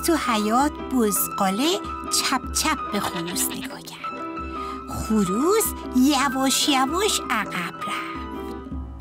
تو حیاط بزغاله چپ چپ به خروس نگاه کرد. خروس یواش یواش عقب رفت.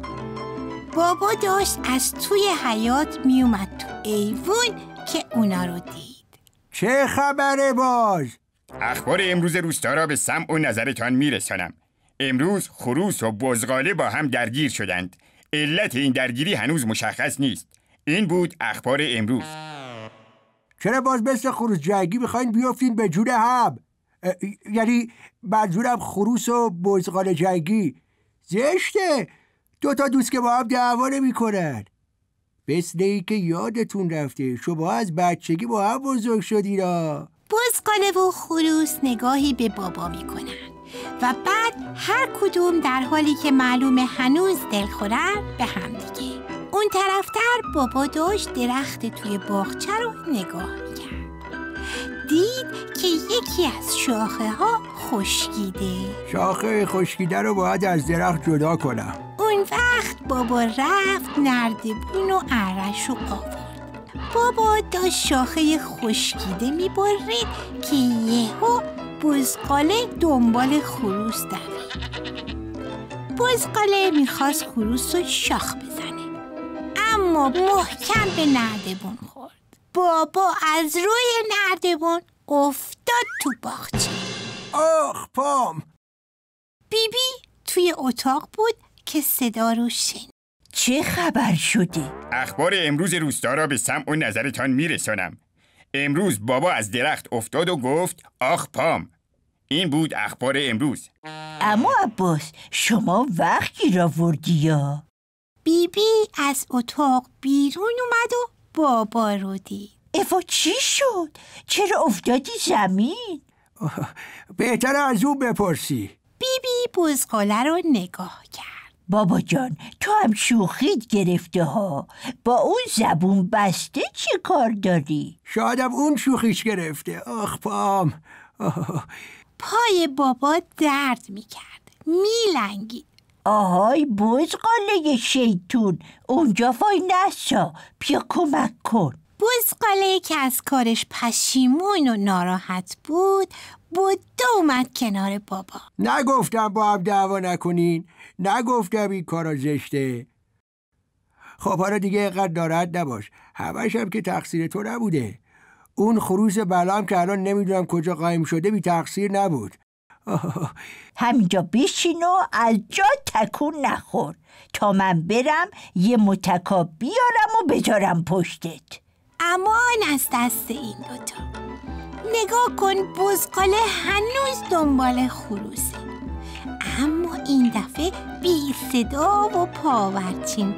بابا داشت از توی حیاط می اومد تو ایوون که اونا رو دید. چه خبره باز؟ اخبار امروز روستا را به سمع و نظرتان میرسانم. امروز خروس و بزغاله با هم درگیر شدند. علت این درگیری هنوز مشخص نیست. این بود اخبار امروز. چرا باز مثل خروس جنگی میخواین بیافتین به جون هم؟ یعنی منظورم خروس و بزغاله جنگی. زشته 2 دوست که با هم دعوا نمی‌کنن. مثل این که یادتون رفته شما از بچگی با هم بزرگ شدینا. بزغاله و خروس نگاهی به بابا میکنن و بعد هر کدوم در حالی که معلومه هنوز دلخورن به هم دیگه. اون طرفتر بابا داشت درخت توی باغچه رو نگاه میکرد. دید که یکی از شاخه ها خشکیده. شاخه خشکیده رو باید از درخت جدا کنم. اون وقت بابا رفت نردبون و ارش رو آورد. بابا داشت شاخه خشکیده میبرید که یهو بزغاله دنبال خروس دوید. بزغاله میخواست خروس رو شاخ بزنه اما محکم به نردبون خورد. بابا از روی نردبون افتاد تو باغچه. آخ پام. بیبی توی اتاق بود که صدا رو شنید. چه خبر شده؟ اخبار امروز روستا را به سمع و نظرتان میرسانم. امروز بابا از درخت افتاد و گفت آخ پام. این بود اخبار امروز. اما عباس شما وقتی را وردی یا؟ بیبی از اتاق بیرون اومد و بابا رو دید. افا چی شد؟ چرا افتادی زمین؟ بهتره از اون بپرسی. بیبی بزغاله رو نگاه کرد. بابا جان تو هم شوخیت گرفته ها. با اون زبون بسته چی کار داری؟ شایدم اون شوخیش گرفته. آخ پام. پای بابا درد میکرد. میلنگید. آهای بزغاله شیطون اونجا وای نسا. بیا کمک کن. بزغاله که از کارش پشیمون و ناراحت بود اومد کنار بابا. نگفتم با هم دعوا نکنین. نگفتم این کارا زشته. خب حالا دیگه اینقدر ناراحت نباش. همش هم که تقصیر تو نبوده. اون خروس بلام که الان نمیدونم کجا قایم شده بی تقصیر نبود. همینجا بشین و از جا تکون نخور تا من برم یه متکا بیارم و بذارم پشتت. امان از دست این دوتا. نگاه کن بزغاله هنوز دنبال خروسه اما این دفعه بی صدا و پاورچین.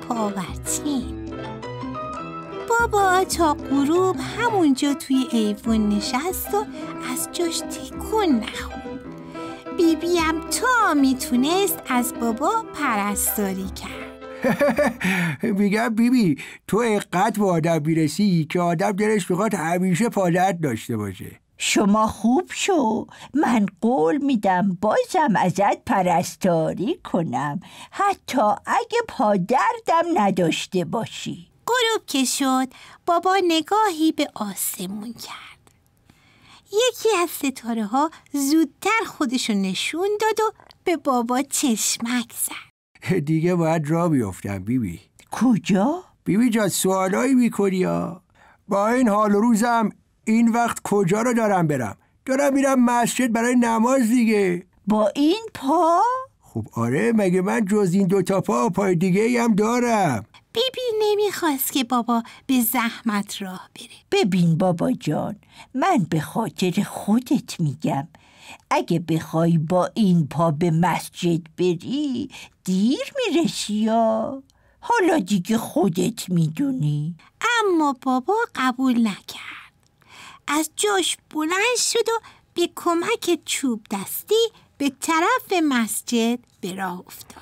بابا تا غروب همونجا توی ایوون نشست و از جاش تکون نخورد. بیبی هم تا میتونست از بابا پرستاری کرد. میگم بیبی تو اینقدر به آدم میرسی که آدم دلش میخواد همیشه پادرد داشته باشه. شما خوب شو. من قول میدم بازم ازت پرستاری کنم حتی اگه پادردم نداشته باشی. غروب که شد بابا نگاهی به آسمون کرد. یکی از ستاره ها زودتر خودشو نشون داد و به بابا چشمک زد. دیگه باید راه بیفتم بیبی. کجا؟ بیبی جان سوالایی میکنی ها. با این حال و روزم این وقت کجا رو دارم برم؟ دارم میرم مسجد برای نماز دیگه. با این پا؟ خب آره مگه من جز این 2 پا و پای دیگه هم دارم. بیبی نمیخواست که بابا به زحمت راه بره. ببین بابا جان من به خاطر خودت میگم اگه بخوای با این پا به مسجد بری دیر میرسی یا حالا دیگه خودت میدونی. اما بابا قبول نکرد. از جاش بلند شد و به کمک چوب دستی به طرف مسجد به راه افتاد.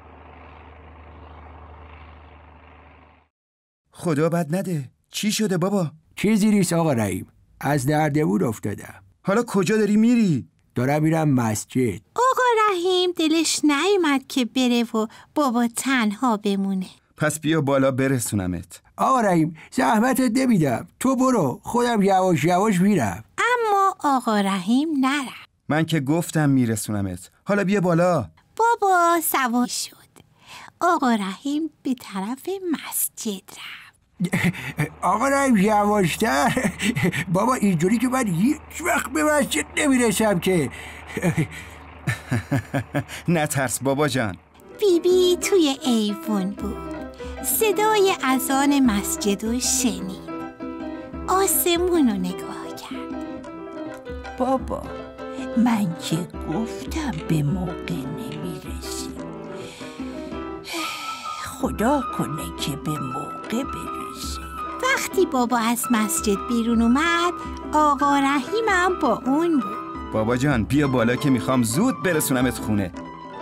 خدا بد نده. چی شده بابا؟ چیزی نیست آقا رحیم. از نردبون افتادم. حالا کجا داری میری؟ دارم میرم مسجد. آقا رحیم دلش نیومد که بره و بابا تنها بمونه. پس بیا بالا برسونمت. آقا رحیم زحمتت نمیدم، تو برو، خودم یواش یواش میرم. اما آقا رحیم نرفت. من که گفتم میرسونمت، حالا بیا بالا. بابا سوار شد. آقا رحیم به طرف مسجد رفت. آقا رحیم یواشتر. بابا اینجوری که من هیچ وقت به مسجد نمیرسم که. نترس بابا جان. بیبی توی ایوون بود. صدای اذان مسجد رو شنید. آسمون رو نگاه کرد. بابا من که گفتم به موقع نمیرسیم. خدا کنه که به موقع برسیم. وقتی بابا از مسجد بیرون اومد، آقا رحیم هم با اون بود. بابا جان بیا بالا که میخوام زود برسونمت خونه.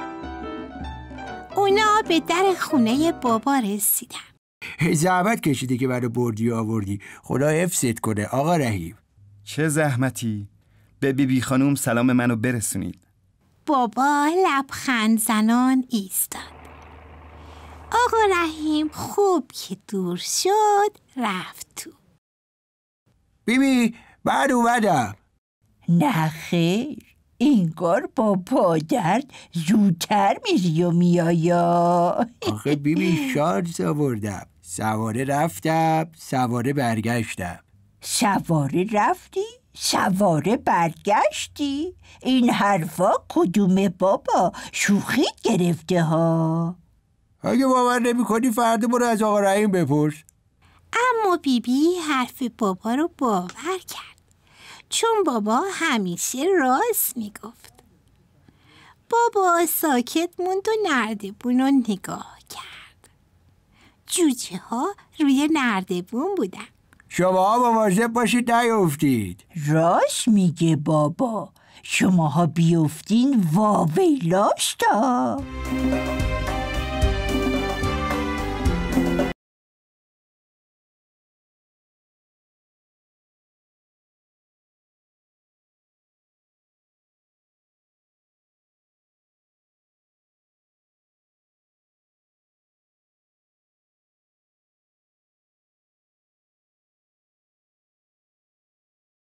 اونا به در خونه بابا رسیدن. زحمت کشیده که منو بردی آوردی، خدا حفظت کنه آقا رحیم. چه زحمتی. به بیبی خانوم سلام منو برسونید. بابا لبخند زنان ایستاد. آقا رحیم خوب که دور شد رفت تو. بیبی من اومدم. نه خیر، انگار با پادرد زودتر میری و میایا. آخه بیبی شانس آوردم، سواره رفتم سواره برگشتم. سواره رفتی؟ سواره برگشتی؟ این حرفا کدومه بابا؟ شوخی گرفته ها. اگه باور نمی کنی فردا برو از آقا رحیم بپرس. اما بیبی حرف بابا رو باور کرد، چون بابا همیشه راست میگفت. بابا ساکت موند و نردبون رو نگاه کرد. جوجه ها روی نردبون بودن. شما مواظب باشید نیفتید. راست میگه بابا، شماها بیفتین واویلاش تا.